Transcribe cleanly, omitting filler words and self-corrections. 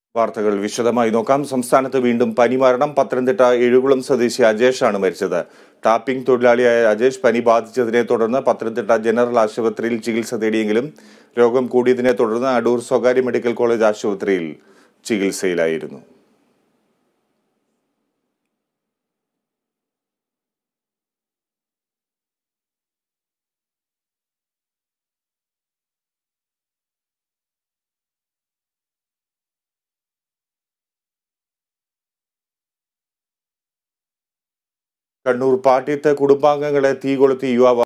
വാർത്തകൾ വിശദമായി നോക്കാം. സംസ്ഥാനത്ത് വീണ്ടും പനിമരണം. പത്തനംതിട്ട എഴുകുളം സ്വദേശി അജേഷാണ് മരിച്ചത്. ടാപ്പിംഗ് തൊഴിലാളിയായ അജേഷ് പനി ബാധിച്ചതിനെ തുടർന്ന് പത്തനംതിട്ട ജനറൽ ആശുപത്രിയിൽ ചികിത്സ തേടിയെങ്കിലും രോഗം കൂടിയതിനെ തുടർന്ന് അടൂർ സ്വകാര്യ മെഡിക്കൽ കോളേജ് ആശുപത്രിയിൽ ചികിത്സയിലായിരുന്നു. കണ്ണൂർ പാട്യത്ത് കുടുംബാംഗങ്ങളെ തീകൊളുത്തി യുവാവ്